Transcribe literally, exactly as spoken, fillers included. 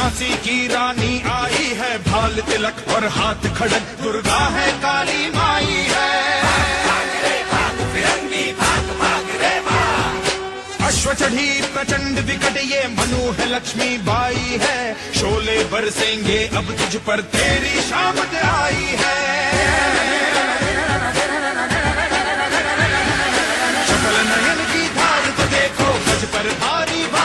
झांसी की रानी आई है, भाल तिलक और हाथ खड़क, दुर्गा है काली माई है। अश्व चढ़ी प्रचंड विकट ये मनु है, लक्ष्मी बाई है, शोले बरसेंगे अब तुझ पर, तेरी शामत आई है। शकल नयन की धार तो देखो, गज पर भारी